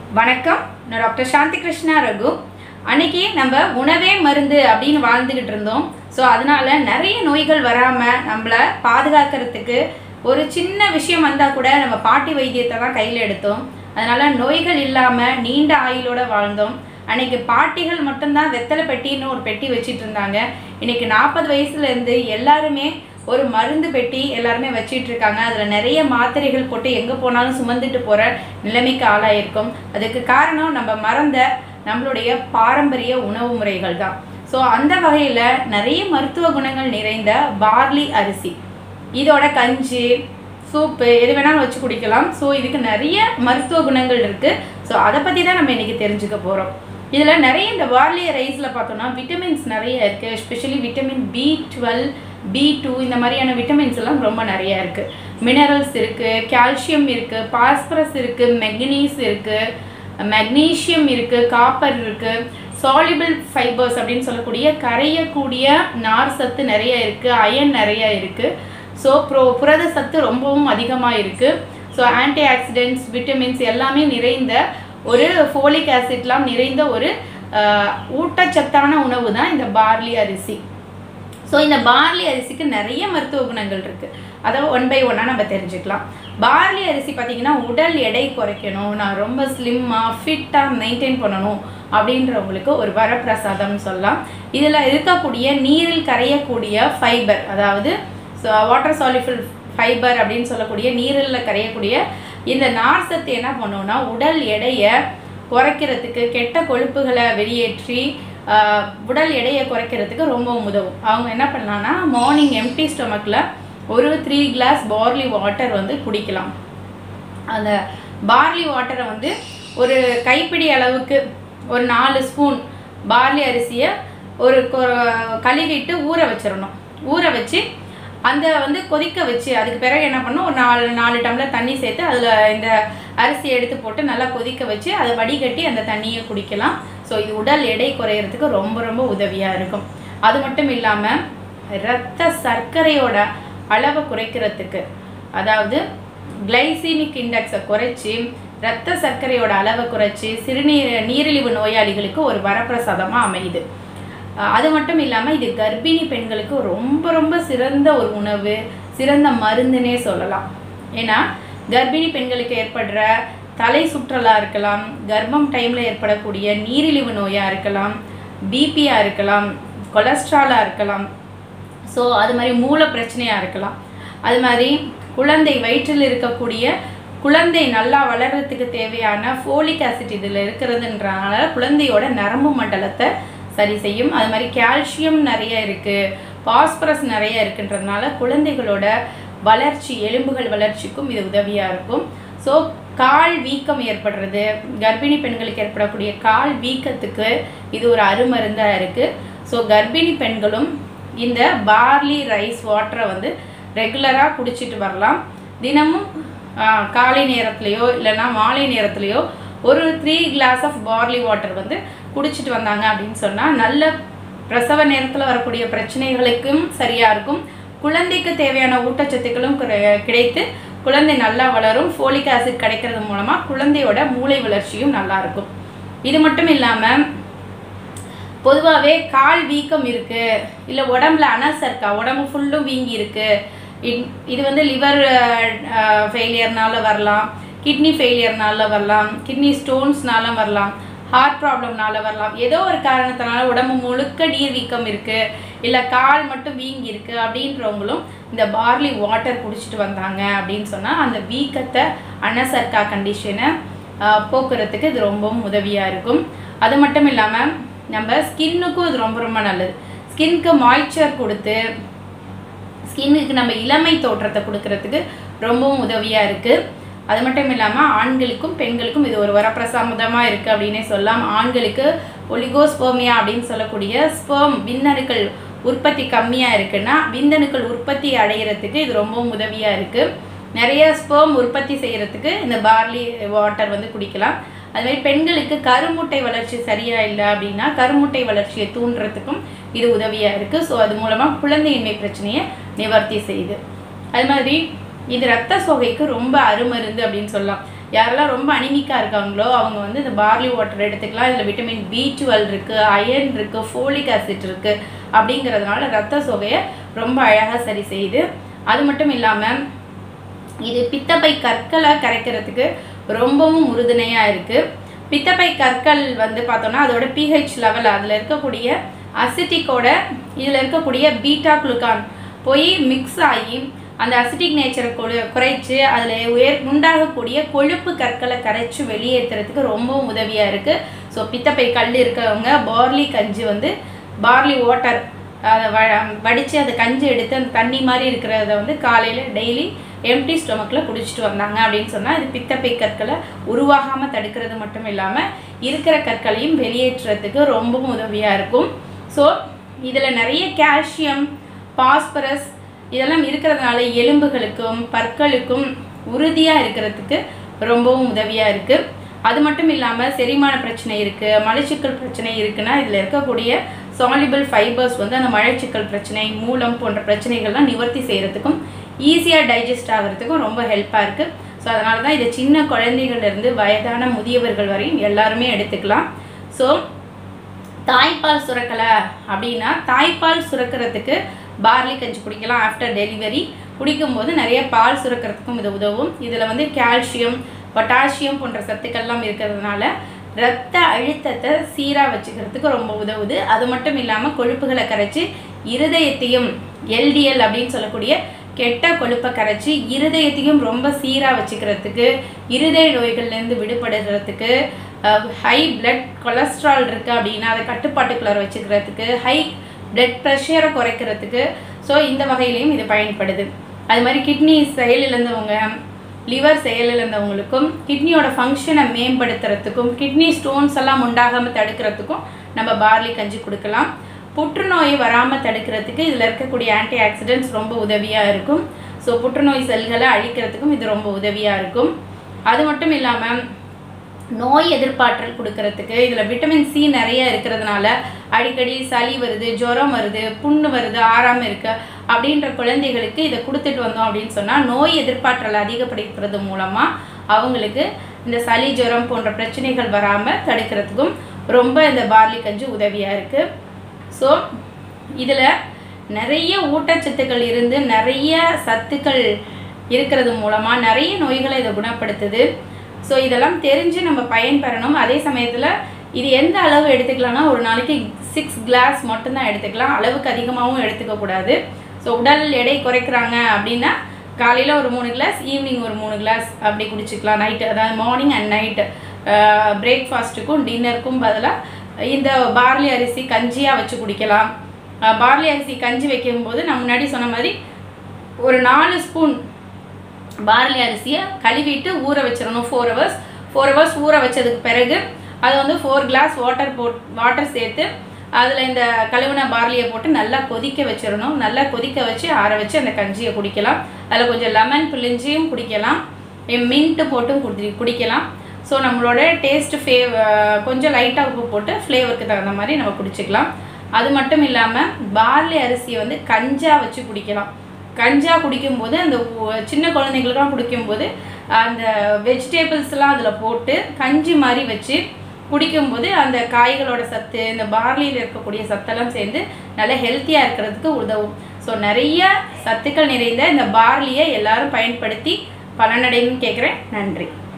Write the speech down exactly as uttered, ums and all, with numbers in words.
வணக்கம், நான் டாக்டர் சாந்தி கிருஷ்ணா ரகு. அன்னைக்கு நம்ம உணவே மருந்து அப்படின்னு வாழ்ந்துக்கிட்டு இருந்தோம். ஸோ அதனால நிறைய நோய்கள் வராமல் நம்மளை பாதுகாக்கிறதுக்கு ஒரு சின்ன விஷயம் வந்தால் கூட நம்ம பாட்டி வைத்தியத்தை தான் கையில் எடுத்தோம். அதனால் நோய்கள் இல்லாமல் நீண்ட ஆயுளோடு வாழ்ந்தோம். அன்றைக்கி பாட்டிகள் மட்டும்தான் வெத்தலை பெட்டின்னு ஒரு பெட்டி வச்சிட்டு இருந்தாங்க. இன்றைக்கி நாற்பது வயசுலேருந்து எல்லாருமே ஒரு மருந்து பெட்டி எல்லாருமே வச்சிட்டு இருக்காங்க. அதில் நிறைய மாத்திரைகள் போட்டு எங்கே போனாலும் சுமந்துட்டு போகிற நிலைமைக்கு ஆளாயிருக்கும். அதுக்கு காரணம் நம்ம மறந்த நம்மளுடைய பாரம்பரிய உணவு முறைகள் தான். ஸோ அந்த வகையில் நிறைய மருத்துவ குணங்கள் நிறைந்த பார்லி அரிசி, இதோட கஞ்சி, சூப்பு எது வேணாலும் வச்சு குடிக்கலாம். ஸோ இதுக்கு நிறைய மருத்துவ குணங்கள் இருக்குது. ஸோ அதை பற்றி தான் நம்ம இன்றைக்கி தெரிஞ்சுக்க போகிறோம். இதில் நிறைய இந்த பார்லி ரைஸில் பார்த்தோம்னா விட்டமின்ஸ் நிறைய இருக்குது. Especially vitamin B twelve, B two இந்த மாதிரியான விட்டமின்ஸ் எல்லாம் ரொம்ப நிறையா இருக்குது. மினரல்ஸ் இருக்குது, கால்சியம் இருக்குது, பாஸ்பரஸ் இருக்குது, மெக்னீஸ் இருக்குது, மெக்னீஷியம் இருக்குது, காப்பர் இருக்குது, சாலிபிள் ஃபைபர்ஸ் அப்படின்னு சொல்லக்கூடிய கரையக்கூடிய நார் சத்து நிறைய இருக்குது, அயன் நிறைய இருக்குது. ஸோ ப்ரோ புரத சத்து ரொம்பவும் அதிகமாக இருக்குது. ஸோ ஆன்டி ஆக்சிடென்ட்ஸ், விட்டமின்ஸ் எல்லாமே நிறைந்த ஒரு ஃபோலிக் ஆசிட்லாம் நிறைந்த ஒரு ஊட்டச்சத்தான உணவு தான் இந்த பார்லி அரிசி. ஸோ இந்த பார்லி அரிசிக்கு நிறைய மருத்துவ குணங்கள் இருக்குது. அதை ஒன் பை ஒன்னாக நம்ம தெரிஞ்சுக்கலாம். பார்லி அரிசி பார்த்திங்கன்னா உடல் எடை குறைக்கணும், நான் ரொம்ப ஸ்லிம்மாக ஃபிட்டாக மெயின்டைன் பண்ணணும் அப்படின்றவங்களுக்கு ஒரு வரப்பிரசாதம்னு சொல்லலாம். இதில் இருக்கக்கூடிய நீரில் கரையக்கூடிய ஃபைபர், அதாவது வாட்டர் சாலிபிள் ஃபைபர் அப்படின்னு சொல்லக்கூடிய நீரில் கரையக்கூடிய இந்த நார் சத்து என்ன பண்ணுன்னா உடல் எடையை குறைக்கிறதுக்கு, கெட்ட கொழுப்புகளை வெளியேற்றி உடல் எடையை குறைக்கிறதுக்கு ரொம்ப உதவும். அவங்க என்ன பண்ணலான்னா மார்னிங் எம்டி ஸ்டொமக்கில் ஒரு த்ரீ கிளாஸ் பார்லி வாட்டர் வந்து குடிக்கலாம். அந்த பார்லி வாட்டரை வந்து ஒரு கைப்பிடி அளவுக்கு ஒரு நாலு ஸ்பூன் பார்லி அரிசியை ஒரு கழுவிட்டு ஊற வச்சிடணும். ஊற வச்சு அந்த வந்து கொதிக்க வச்சு அதுக்கு பிறகு என்ன பண்ணணும், ஒரு நாலு நாலு டம்ளர் தண்ணி சேர்த்து அதில் இந்த அரிசியை எடுத்து போட்டு நல்லா கொதிக்க வச்சு அதை வடிகட்டி அந்த தண்ணியை குடிக்கலாம். ஸோ இது உடல் எடை குறையிறதுக்கு ரொம்ப ரொம்ப உதவியாக இருக்கும். அது மட்டும் இல்லாமல் இரத்த சர்க்கரையோட அளவை குறைக்கிறதுக்கு, அதாவது கிளைசிமிக் இண்டெக்ஸை குறைச்சி இரத்த சர்க்கரையோட அளவை குறைச்சி சிறுநீர் நீரிழிவு நோயாளிகளுக்கு ஒரு வரப்பிரசாதமாக அமையுது. அது மட்டும் இல்லாமல் இது கர்ப்பிணி பெண்களுக்கு ரொம்ப ரொம்ப சிறந்த ஒரு உணவு, சிறந்த மருந்துன்னே சொல்லலாம். ஏன்னா கர்ப்பிணி பெண்களுக்கு ஏற்படுற தலை சுற்றலாக இருக்கலாம், கர்ப்பம் டைமில் ஏற்படக்கூடிய நீரிழிவு நோயாக இருக்கலாம், பிபியாக இருக்கலாம், கொலஸ்ட்ராலாக இருக்கலாம், ஸோ அது மாதிரி மூல பிரச்சனையாக இருக்கலாம், அது மாதிரி குழந்தை வயிற்றில் இருக்கக்கூடிய குழந்தை நல்லா வளர்கிறதுக்கு தேவையான ஃபோலிக் ஆசிட் இதில் இருக்கிறதுன்றனால குழந்தையோட நரம்பு மண்டலத்தை சரி செய்யும். அது மாதிரி கால்சியம் நிறைய இருக்குது, பாஸ்பரஸ் நிறைய இருக்குன்றதுனால குழந்தைகளோட வளர்ச்சி, எலும்புகள் வளர்ச்சிக்கும் இது உதவியாக இருக்கும். ஸோ கால் வீக்கம் ஏற்படுறது, கர்ப்பிணி பெண்களுக்கு ஏற்படக்கூடிய கால் வீக்கத்துக்கு இது ஒரு அருமருந்தாக இருக்குது. ஸோ கர்ப்பிணி பெண்களும் இந்த பார்லி ரைஸ் வாட்டரை வந்து ரெகுலராக குடிச்சிட்டு வரலாம். தினமும் காலை நேரத்துலையோ இல்லைன்னா மாலை நேரத்துலையோ ஒரு three glass of barley water வந்து குடிச்சிட்டு வந்தாங்க அப்படின்னு சொன்னால் நல்ல பிரசவ நேரத்தில் வரக்கூடிய பிரச்சனைகளுக்கும் சரியாக இருக்கும். குழந்தைக்கு தேவையான ஊட்டச்சத்துக்களும் கிடைத்து குழந்தை நல்லா வளரும். ஃபோலிக் ஆசிட் கிடைக்கிறது மூலமாக குழந்தையோட மூளை வளர்ச்சியும் நல்லா இருக்கும். இது மட்டும் இல்லாமல் பொதுவாகவே கால் வீக்கம் இருக்குது, இல்லை உடம்புல அனசர் இருக்கா, உடம்பு ஃபுல்லும் வீங்கி இருக்குது, இது வந்து லிவர் ஃபெயிலியர்னால வரலாம், கிட்னி ஃபெயிலியர்னால வரலாம், கிட்னி ஸ்டோன்ஸ்னால வரலாம், ஹார்ட் ப்ராப்ளம்னால வரலாம். ஏதோ ஒரு காரணத்தினால உடம்பு முழுக்க நீர் வீக்கம் இருக்குது, இல்லை கால் மட்டும் வீங்கி இருக்குது அப்படின்றவங்களும் இந்த பார்லி வாட்டர் குடிச்சிட்டு வந்தாங்க அப்படின்னு சொன்னால் அந்த வீக்கத்தை, அனசர்க்கா கண்டிஷனை போக்குறதுக்கு இது ரொம்பவும் உதவியாக இருக்கும். அது மட்டும் இல்லாமல் நம்ம ஸ்கின்னுக்கும் இது ரொம்ப ரொம்ப நல்லது. ஸ்கின்னுக்கு மாய்ச்சர் கொடுத்து ஸ்கின்னுக்கு நம்ம இளமை தோற்றத்தை கொடுக்கறதுக்கு ரொம்பவும் உதவியாக இருக்குது. அது மட்டும் இல்லாமல் ஆண்களுக்கும் பெண்களுக்கும் இது ஒரு வரப்பிரசாதமாக இருக்குது அப்படின்னே சொல்லலாம். ஆண்களுக்கு ஒலிகோஸ்போமியா அப்படின்னு சொல்லக்கூடிய ஸ்பெர்ம் விந்தணுக்கள் உற்பத்தி கம்மியாக இருக்குன்னா விந்தணுக்கள் உற்பத்தி அடைகிறதுக்கு இது ரொம்பவும் உதவியாக இருக்குது. நிறைய ஸ்பெர்ம் உற்பத்தி செய்கிறதுக்கு இந்த பார்லி வாட்டர் வந்து குடிக்கலாம். அதுமாதிரி பெண்களுக்கு கருமுட்டை வளர்ச்சி சரியாக இல்லை அப்படின்னா கருமுட்டை வளர்ச்சியை தூண்டுறதுக்கும் இது உதவியாக இருக்குது. ஸோ அது மூலமாக குழந்தையின்மை பிரச்சனையை நிவர்த்தி செய்யுது. அது மாதிரி இது ரத்த சோகைக்கு ரொம்ப அருமருந்து அப்படின்னு சொல்லலாம். யாரெல்லாம் ரொம்ப அனிமிக்காக இருக்காங்களோ அவங்க வந்து இந்த பார்லி வாட்டர் எடுத்துக்கலாம். இதில் விட்டமின் பி டுவெல் இருக்குது, அயர்ன் இருக்குது, ஃபோலிக் ஆசிட் இருக்குது. அப்படிங்கிறதுனால ரத்த சோகையை ரொம்ப அழகாக சரி செய்யுது. அது மட்டும் இல்லாமல் இது பித்தப்பை கற்களை கரைக்கிறதுக்கு ரொம்பவும் உறுதுணையாக இருக்குது. பித்தப்பை கற்கள் வந்து பார்த்தோன்னா அதோட பிஹெச் லெவல், அதில் இருக்கக்கூடிய அசிட்டிக்கோட இதில் இருக்கக்கூடிய பீட்டா குளுக்கான் போய் மிக்ஸ் ஆகி அந்த அசிட்டிக் நேச்சரை கொ குறைச்சி அதில் உயர் உண்டாகக்கூடிய கொழுப்பு கற்களை கரைச்சி வெளியேற்றுறதுக்கு ரொம்பவும் உதவியாக இருக்குது. ஸோ பித்தப்பை கல் இருக்கிறவங்க பார்லி கஞ்சி வந்து பார்லி வாட்டர் அதை வ வடித்து அதை கஞ்சி எடுத்து அந்த தண்ணி மாதிரி இருக்கிறத வந்து காலையில் டெய்லி எம்டி ஸ்டொமக்கில் குடிச்சிட்டு வந்தாங்க அப்படின்னு சொன்னால் இது பித்தப்பை கற்களை உருவாகாமல் தடுக்கிறது மட்டும் இல்லாமல் இருக்கிற கற்களையும் வெளியேற்றுறதுக்கு ரொம்பவும் உதவியாக இருக்கும். ஸோ இதில் நிறைய கால்சியம், பாஸ்பரஸ் இதெல்லாம் இருக்கிறதுனால எலும்புகளுக்கும் பற்களுக்கும் உறுதியாக இருக்கிறதுக்கு ரொம்பவும் உதவியாக இருக்குது. அது மட்டும் இல்லாமல் செரிமான பிரச்சனை இருக்குது, மலச்சிக்கல் பிரச்சனை இருக்குன்னா இதில் இருக்கக்கூடிய சாலிபிள் ஃபைபர்ஸ் வந்து அந்த மலச்சிக்கல் பிரச்சனை, மூலம் போன்ற பிரச்சனைகள்லாம் நிவர்த்தி செய்கிறதுக்கும் ஈஸியாக டைஜஸ்ட் ஆகிறதுக்கும் ரொம்ப ஹெல்ப்பாக இருக்குது. ஸோ அதனால தான் இதை சின்ன குழந்தைகள்லேருந்து வயதான முதியவர்கள் வரையும் எல்லாருமே எடுத்துக்கலாம். ஸோ தாய்ப்பால் சுரக்கலை அப்படின்னா தாய்ப்பால் சுரக்கிறதுக்கு பார்லி கஞ்சி குடிக்கலாம். ஆஃப்டர் டெலிவரி குடிக்கும்போது நிறைய பால் சுரக்கிறதுக்கும் இது உதவும். இதில் வந்து கால்சியம், பொட்டாசியம் போன்ற சத்துக்கள்லாம் இருக்கிறதுனால இரத்த அழுத்தத்தை சீராக வச்சுக்கிறதுக்கு ரொம்ப உதவுது. அது மட்டும் இல்லாமல் கொழுப்புகளை கரைச்சி இருதயத்தையும், எல்டிஎல் அப்படின்னு சொல்லக்கூடிய கெட்ட கொழுப்பை கரைச்சி இருதயத்தையும் ரொம்ப சீராக வச்சுக்கிறதுக்கு, இருதய நோய்கள்லேருந்து விடுபடுறதுக்கு, ஹை பிளட் கொலஸ்ட்ரால் இருக்குது அப்படின்னா அதை கட்டுப்பாட்டுக்குள்ளார வச்சுக்கிறதுக்கு, ஹை பிளட் ப்ரெஷரை குறைக்கிறதுக்கு, ஸோ இந்த வகையிலையும் இது பயன்படுது. அது மாதிரி கிட்னி செயலிழந்தவங்க, லிவர் செயலிழந்தவங்களுக்கும் கிட்னியோட ஃபங்க்ஷனை மேம்படுத்துறதுக்கும், கிட்னி ஸ்டோன்ஸ் எல்லாம் உண்டாகாமல் தடுக்கிறதுக்கும் நம்ம பார்லி கஞ்சி கொடுக்கலாம். புற்றுநோய் வராமல் தடுக்கிறதுக்கு இதில் இருக்கக்கூடிய ஆன்டி ஆக்சிடென்ட்ஸ் ரொம்ப உதவியாக இருக்கும். ஸோ புற்றுநோய் செல்களை அழிக்கிறதுக்கும் இது ரொம்ப உதவியாக இருக்கும். அது மட்டும் இல்லாமல் நோய் எதிர்ப்பாற்றல் கொடுக்கறதுக்கு இதில் விட்டமின் சி நிறைய இருக்கிறதுனால அடிக்கடி சளி வருது, ஜுரம் வருது, புண்ணு வருது, ஆறாமல் இருக்கு அப்படின்ற குழந்தைகளுக்கு இதை கொடுத்துட்டு வந்தோம் அப்படின்னு சொன்னால் நோய் எதிர்ப்பாற்றல் அதிகப்படுத்துறது மூலமாக அவங்களுக்கு இந்த சளி, ஜுரம் போன்ற பிரச்சனைகள் வராமல் தடுக்கிறதுக்கும் ரொம்ப இந்த பார்லி கஞ்சி உதவியாக இருக்குது. ஸோ இதில் நிறைய ஊட்டச்சத்துக்கள் இருந்து நிறைய சத்துக்கள் இருக்கிறது மூலமாக நிறைய நோய்களை இதை குணப்படுத்துது. ஸோ இதெல்லாம் தெரிஞ்சு நம்ம பயன்பெறணும். அதே சமயத்தில் இது எந்த அளவு எடுத்துக்கலாம்னா ஒரு நாளைக்கு சிக்ஸ் கிளாஸ் மட்டும்தான் எடுத்துக்கலாம், அளவுக்கு அதிகமாகவும் எடுத்துக்கக்கூடாது. ஸோ உடல் எடை குறைக்கிறாங்க அப்படின்னா காலையில் ஒரு மூணு கிளாஸ், ஈவினிங் ஒரு மூணு கிளாஸ் அப்படி குடிச்சிக்கலாம். நைட்டு, அதாவது மார்னிங் அண்ட் நைட்டு பிரேக்ஃபாஸ்ட்டுக்கும் டின்னருக்கும் பதிலாக இந்த பார்லி அரிசி கஞ்சியாக வச்சு குடிக்கலாம். பார்லி அரிசி கஞ்சி வைக்கும்போது நான் முன்னாடி சொன்ன மாதிரி ஒரு நாலு ஸ்பூன் பார்லி அரிசியை கழுவிட்டு ஊற வச்சிடணும். ஃபோர் ஹவர்ஸ் ஃபோர் ஹவர்ஸ் ஊற வச்சதுக்கு பிறகு அதை வந்து ஃபோர் கிளாஸ் வாட்டர் போட் வாட்டர் சேர்த்து அதில் இந்த கழுவின பார்லியை போட்டு நல்லா கொதிக்க வச்சிடணும். நல்லா கொதிக்க வச்சு ஆற வச்சு அந்த கஞ்சியை குடிக்கலாம். அதில் கொஞ்சம் லெமன் பிழிஞ்சியும் குடிக்கலாம், மின்ட்டு போட்டும் குடி குடிக்கலாம் ஸோ நம்மளோட டேஸ்ட் ஃபேவ் கொஞ்சம் லைட்டாக உப்பு போட்டு ஃப்ளேவருக்கு தகுந்த மாதிரி நம்ம குடிச்சிக்கலாம். அது மட்டும் இல்லாமல் பார்லி அரிசியை வந்து கஞ்சா வச்சு குடிக்கலாம். கஞ்சா குடிக்கும்போது அந்த சின்ன குழந்தைங்களுக்கெல்லாம் குடிக்கும்போது அந்த வெஜிடேபிள்ஸ்லாம் அதில் போட்டு கஞ்சி மாதிரி வச்சு குடிக்கும்போது அந்த காய்களோட சத்து, இந்த பார்லியில் இருக்கக்கூடிய சத்தெல்லாம் சேர்ந்து நல்லா ஹெல்த்தியாக இருக்கிறதுக்கு உதவும். ஸோ நிறைய சத்துக்கள் நிறைந்த இந்த பார்லியை எல்லாரும் பயன்படுத்தி பலனடைன்னு கேட்குறேன். நன்றி.